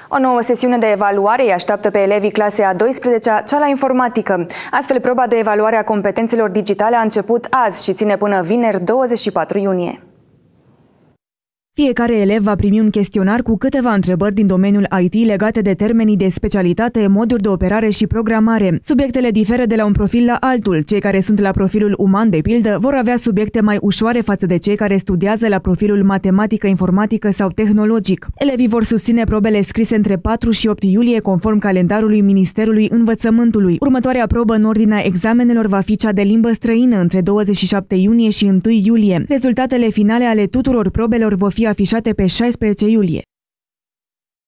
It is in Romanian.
O nouă sesiune de evaluare îi așteaptă pe elevii clasei a 12-a, cea la informatică. Astfel, proba de evaluare a competențelor digitale a început azi și ține până vineri 24 iunie. Fiecare elev va primi un chestionar cu câteva întrebări din domeniul IT legate de termenii de specialitate, moduri de operare și programare. Subiectele diferă de la un profil la altul. Cei care sunt la profilul uman, de pildă, vor avea subiecte mai ușoare față de cei care studiază la profilul matematică, informatică sau tehnologic. Elevii vor susține probele scrise între 4 și 8 iulie, conform calendarului Ministerului Învățământului. Următoarea probă în ordinea examenelor va fi cea de limbă străină între 27 iunie și 1 iulie. Rezultatele finale ale tuturor probelor vor fi afișate pe 16 iulie.